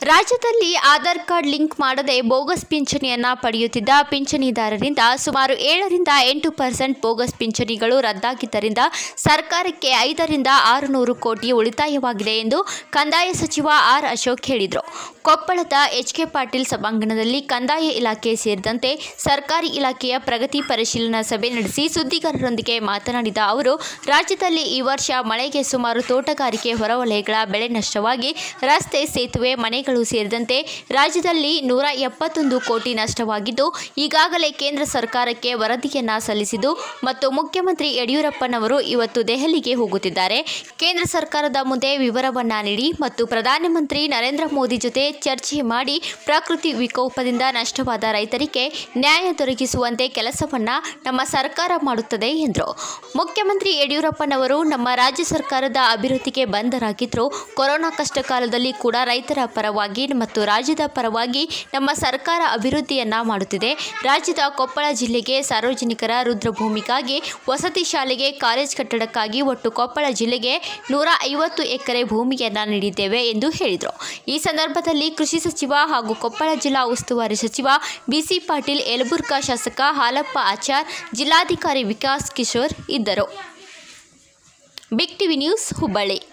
ರಾಜ್ಯದಲ್ಲಿ Aadhaar card link ಮಾಡದೆ bogus ಪಿಂಚಣಿಯನ್ನ ಪಡೆಯುತ್ತಿದ್ದ ಪಿಂಚಣಿದಾರರಿಂದ ಸುಮಾರು 7ರಿಂದ 8% ಬೋಗಸ್ ಪಿಂಚಣಿಗಳು ರದ್ದಾಗಿದ್ದರಿಂದ ಸರ್ಕಾರಕ್ಕೆ 5ರಿಂದ 600 ಕೋಟಿ ಉಳಿತಾಯವಾಗಿದೆ ಎಂದು ಕಂದಾಯ ಸಚಿವ ಆರ್ ಅಶೋಕ್ ಹೇಳಿದರು. ಕೊಪ್ಪಳದ ಎಚ್.ಕೆ. ಪಾಟೀಲ್ ಸಭಾಂಗಣದಲ್ಲಿ ಕಂದಾಯ ಇಲಾಖೆ ಸೇರಿದಂತೆ ಸರ್ಕಾರಿ ಇಲಾಖೆಯ ಪ್ರಗತಿ ಪರಿಶೀಲನಾ ಸಭೆ ನಡೆಸಿ ಸುದ್ದಿಗಾರರೊಂದಿಗೆ ಮಾತನಾಡಿದ ಅವರು, ರಾಜ್ಯದಲ್ಲಿ ಈ ವರ್ಷ ಮಳೆಗೆ ಸುಮಾರು ತೋಟಗಾರಿಕೆ ಹೊರವಲಯಗಳ ಬೆಳೆ ನಷ್ಟವಾಗಿ ರಸ್ತೆ, ಸೇತುವೆ, ಮನೆಗಳು ಸೇರಿದಂತೆ ರಾಜ್ಯದಲ್ಲಿ 171 ಕೋಟಿ ನಷ್ಟವಾಗಿದ್ದು, ಈಗಾಗಲೇ ಕೇಂದ್ರ ಸರ್ಕಾರಕ್ಕೆ ವರದಿಯನ್ನ ಸಲ್ಲಿಸಿದ್ದು ಮತ್ತು ಮುಖ್ಯಮಂತ್ರಿ ಯಡಿಯೂರಪ್ಪನವರು ಇವತ್ತು ದೆಹಲಿಗೆ ಹೋಗುತ್ತಿದ್ದಾರೆ. ಕೇಂದ್ರ ಸರ್ಕಾರದ ಮುಂದೆ ವಿವರವನ್ನ ನೀಡಿ ಮತ್ತು ಪ್ರಧಾನಮಂತ್ರಿ ನರೇಂದ್ರ ಮೋದಿ ಜೊತೆ ಚರ್ಚೆ ಮಾಡಿ ಪ್ರಕೃತಿ ವಿಕೋಪದಿಂದ ನಷ್ಟವಾದ ರೈತರಿಗೆ ನ್ಯಾಯ ದೊರಕಿಸುವಂತೆ ಕೆಲಸವನ್ನ ನಮ್ಮ ಸರ್ಕಾರ ಮಾಡುತ್ತದೆ ಎಂದರು. ಮುಖ್ಯಮಂತ್ರಿ ಯಡಿಯೂರಪ್ಪನವರು ನಮ್ಮ ರಾಜ್ಯ ಸರ್ಕಾರದ ಅಭಿವೃದ್ಧಿಗೆ ಬಂಧರಾಗಿದ್ರು. ಕೊರೋನಾ ಕಷ್ಟ ಕಾಲದಲ್ಲಿ ಕೂಡ ರೈತರ ಪರವಾಗಿ ಮತ್ತು ರಾಜ್ಯದ ಪರವಾಗಿ ನಮ್ಮ ಸರ್ಕಾರ ಅಭಿವೃದ್ಧಿಯನ್ನ ಮಾಡುತ್ತಿದೆ. ರಾಜ್ಯದ ಕೊಪ್ಪಳ ಜಿಲ್ಲೆಗೆ ಸಾರ್ವಜನಿಕರ ರುದ್ರಭೂಮಿಗಾಗಿ, ವಸತಿ ಶಾಲೆಗೆ, ಕಾಲೇಜ್ ಕಟ್ಟಡಕ್ಕಾಗಿ ಒಟ್ಟು ಕೊಪ್ಪಳ ಜಿಲ್ಲೆಗೆ 150 ಎಕರೆ ಭೂಮಿಯನ್ನ ನೀಡಿದ್ದೇವೆ ಎಂದು ಹೇಳಿದರು. ಈ ಸಂದರ್ಭದಲ್ಲಿ ಕೃಷಿ ಸಚಿವ ಹಾಗೂ ಕೊಪ್ಪಳ ಜಿಲ್ಲಾ ಉಸ್ತುವಾರಿ ಸಚಿವ ಬಿಸಿ ಪಾಟೀಲ್, ಯಲಬುರ್ಗಾ ಶಾಸಕ ಹಾಲಪ್ಪ ಆಚಾರ್, ಜಿಲ್ಲಾಧಿಕಾರಿ ವಿಕಾಸ್ ಕಿಶೋರ್ ಇದ್ದರು. Big TV news, Hubballi.